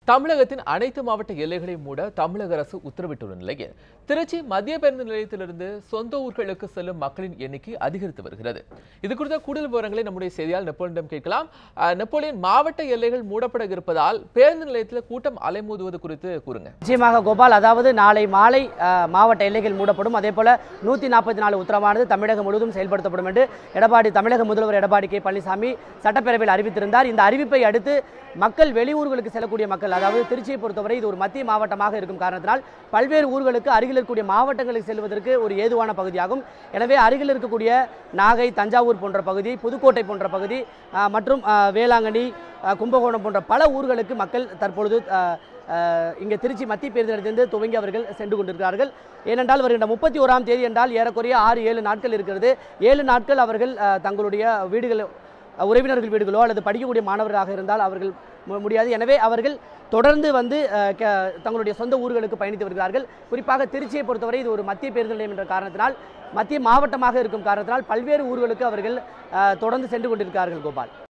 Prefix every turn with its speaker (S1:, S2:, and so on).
S1: தமிழகத்தின் அனைத்து மாவட்ட எல்லைகளை மூட தமிழக அரசு உத்தரவிட்டுள்ள நிலையில் திருச்சி மத்திய பேருந்து நிலையத்திலிருந்து சொந்த ஊர்களுக்கு செல்லும் மக்களின் எண்ணிக்கை அதிகரித்து வருகிறது. இது குறித்த கூடுதல் விவரங்களை நம்முடைய செய்தியாளர் நெப்போலியனிடம் கேட்கலாம். நெப்போலியன், மாவட்ட எல்லைகள் மூடப்பட இருப்பதால் பேருந்து நிலையத்தில் கூட்டம் அலைமோதுவது குறித்து கூறுங்க.
S2: நிச்சயமாக கோபால், அதாவது நாளை மாலை மாவட்ட எல்லைகள் மூடப்படும். அதே போல 144 உத்தரவானது தமிழகம் முழுவதும் செயல்படுத்தப்படும் என்று தமிழக முதல்வர் எடப்பாடி கே பழனிசாமி சட்டப்பேரவையில் அறிவித்திருந்தார். இந்த அறிவிப்பை அடுத்து மக்கள் வெளியூர்களுக்கு செல்லக்கூடிய மக்கள், அதாவது திருச்சியை பொறுத்தவரை இது ஒரு மத்திய மாவட்டமாக இருக்கும் காரணத்தினால் பல்வேறு ஊர்களுக்கு அருகில் இருக்கக்கூடிய மாவட்டங்களுக்கு செல்வதற்கு ஒரு ஏதுவான பகுதியாகும். எனவே அருகில் இருக்கக்கூடிய நாகை, தஞ்சாவூர் போன்ற பகுதி, புதுக்கோட்டை போன்ற பகுதி மற்றும் வேளாங்கண்ணி, கும்பகோணம் போன்ற பல ஊர்களுக்கு மக்கள் தற்பொழுது இங்கே திருச்சி மத்திய பேருந்து நிலையத்திலிருந்து துவங்கி அவர்கள் சென்று கொண்டிருக்கிறார்கள். ஏனென்றால் வருகின்ற 31ஆம் தேதி என்றால் ஏறக்குறைய 6-7 நாட்கள் இருக்கிறது. 7 நாட்கள் அவர்கள் தங்களுடைய வீடுகள், உறவினர்கள் வீடுகளோ அல்லது படிக்கக்கூடிய மாணவர்களாக இருந்தால் அவர்கள் முடியாது. எனவே அவர்கள் தொடர்ந்து தங்களுடைய சொந்த ஊர்களுக்கு பயணித்து வருகிறார்கள். குறிப்பாக திருச்சியை பொறுத்தவரை இது ஒரு மத்திய பேருந்து நிலையம் என்ற காரணத்தினால், மத்திய மாவட்டமாக இருக்கும் காரணத்தினால் பல்வேறு ஊர்களுக்கு அவர்கள் தொடர்ந்து சென்று கொண்டிருக்கிறார்கள். கோபால்.